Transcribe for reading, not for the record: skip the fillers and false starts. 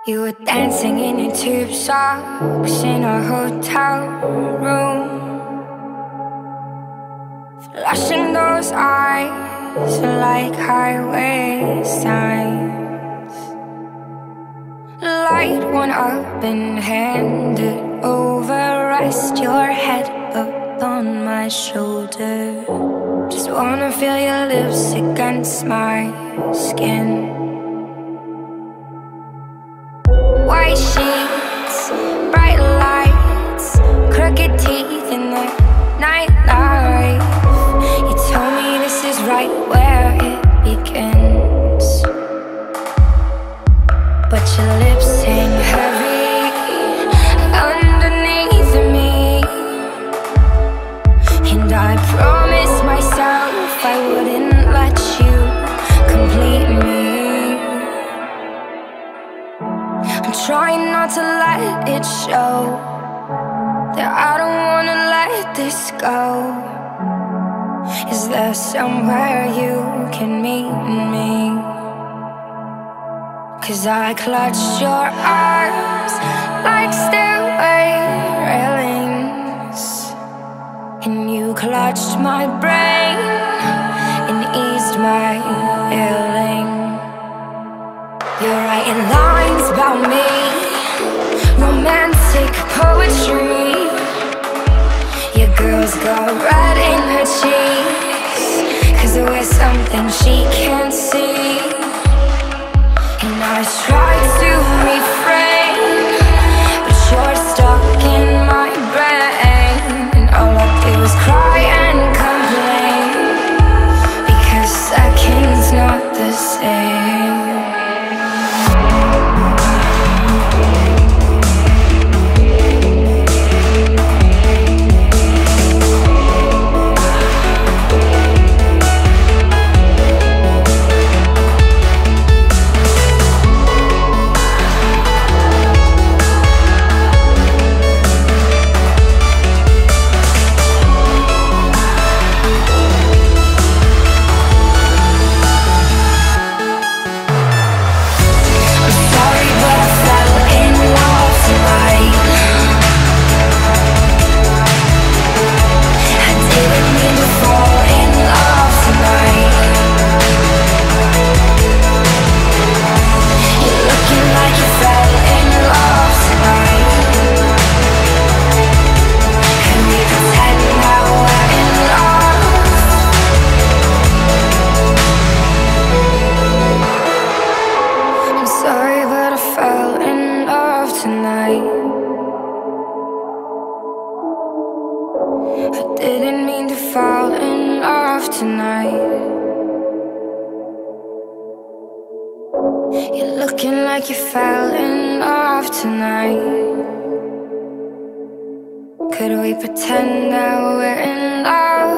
You were dancing in your tube socks in a hotel room, flashing those eyes like highway signs. Light one up and hand it over. Rest your head upon my shoulder. Just wanna feel your lips against my skin. White sheets, bright lights, crooked teeth in the nightlife. You told me this is right where it begins, but your lips hang heavy underneath me, and I promised myself I wouldn't let you complete me. I'm trying not to let it show that I don't wanna let this go. Is there somewhere you can meet me? 'Cause I clutched your arms like stairway railings, and you clutched my brain and eased my ailing. You're writing lines about me, romantic poetry. Your girl's got red in her cheeks, 'cause there was something she can't see. And I tried to refrain, but you're stuck in my brain, and all I do is cry and complain, because second's not the same. I didn't mean to fall in love tonight. You're looking like you fell in love tonight. Could we pretend that we're in love?